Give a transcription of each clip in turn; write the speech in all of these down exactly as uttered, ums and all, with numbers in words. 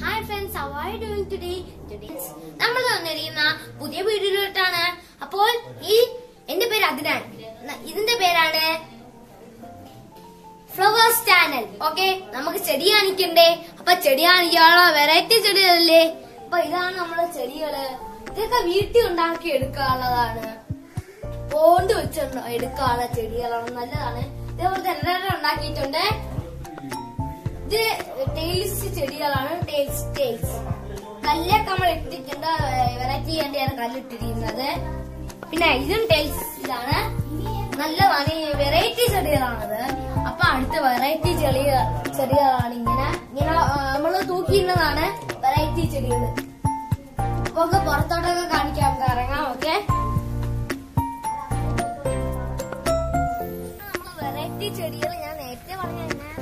Hi friends, how are you doing today? Today നമ്മൾ വന്നിരിക്കുന്ന പുതിയ വീഡിയോയിലോട്ടാണ്. അപ്പോൾ ഈ എന്റെ പേര് അദ്നാൻ. ഇതിന്റെ പേരാണ് ഫ്ലവേഴ്സ് ചാനൽ. ഓക്കെ, നമുക്ക് ചെടി കാണിക്കണ്ടേ? അപ്പൊ ചെടി കാണിക്കാനുള്ള വെറൈറ്റി ചെടികളല്ലേ? അപ്പൊ ഇതാണ് നമ്മളെ ചെടികള്. ഇതൊക്കെ വീട്ടിൽ ഉണ്ടാക്കി എടുക്കാനുള്ളതാണ്. പോണ്ട് വെച്ച് എടുക്കാനുള്ള ചെടികളാണ്, നല്ലതാണ്. ഇതേപോലെ തന്നെ ഉണ്ടാക്കിയിട്ടുണ്ട്. ഇത് ടേൽസ് ചെടികളാണ്. ടേൽസ് ടേൽസ് കല്ലൊക്കെ നമ്മൾ ഇട്ടിട്ടുണ്ട്. വെറൈറ്റി വേണ്ടിയാണ് കല്ലിട്ടിരിക്കുന്നത്. പിന്നെ ഇതും ടേൽസിലാണ്, നല്ലതാണ്. വെറൈറ്റി ചെടികളാണത്. അപ്പൊ അടുത്ത വെറൈറ്റി ചെടിയ ചെടികളാണ് ഇങ്ങനെ ഇങ്ങനെ നമ്മള് തൂക്കിയിടുന്നതാണ് വെറൈറ്റി ചെടികൾ. അപ്പൊ പുറത്തോട്ടൊക്കെ കാണിക്കാം, ഇറങ്ങാം. ഓക്കെ, നമ്മള് വെറൈറ്റി ചെടികൾ ഞാൻ നേരത്തെ പറഞ്ഞ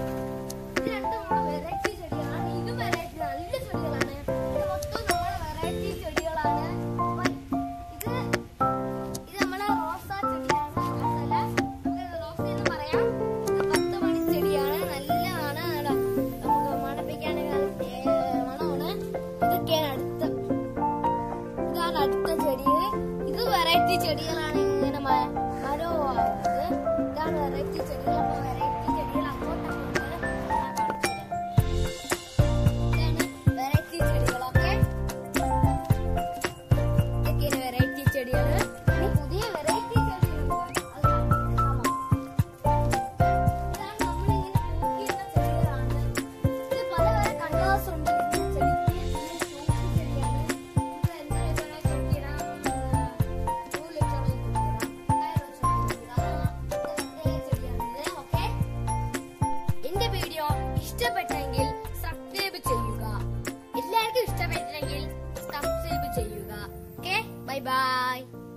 അടുത്ത ചെടി. ഇത് വെറൈറ്റി ചെടികളാണ്. ഇങ്ങനെ മരമാവുന്നത്. ഇതാണ് വെറൈറ്റി ചെടികൾ. അപ്പൊ വെറൈറ്റി ചെടികൾ അങ്ങോട്ടൊക്കെ ഇതാണ് വെറൈറ്റി ചെടികളൊക്കെ. ഇതൊക്കെയാണ് വെറൈറ്റി ചെടികൾ. ഇനി പുതിയ വെറൈറ്റി ചെടികളുണ്ട്. ഇതാണ് നമ്മളിങ്ങനെ തൂക്കിയിടുന്ന ചെടികളാണ്. ഇത് പല പല കളേഴ്സ് ഉണ്ട് ചെടിക്ക്. ഇഷ്ടപ്പെട്ടെങ്കിൽ സബ്സ്ക്രൈബ് ചെയ്യുക. എല്ലാവർക്കും ഇഷ്ടപ്പെട്ടെങ്കിൽ സബ്സ്ക്രൈബ് ചെയ്യുക. Okay, bye by.